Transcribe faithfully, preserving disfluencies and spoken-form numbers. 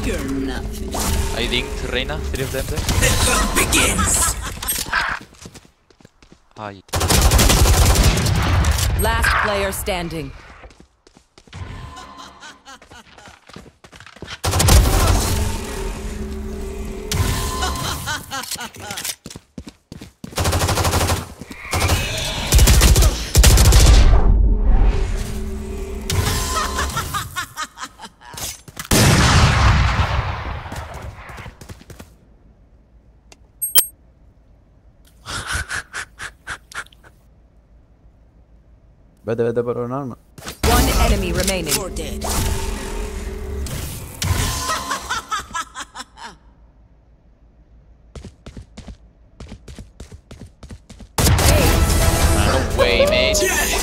You're nothing. I linked Reina, three of them there. The hunt begins. Hi. Last player standing. Vete, vete por un arma. One enemy remaining. You're dead. No way, mate.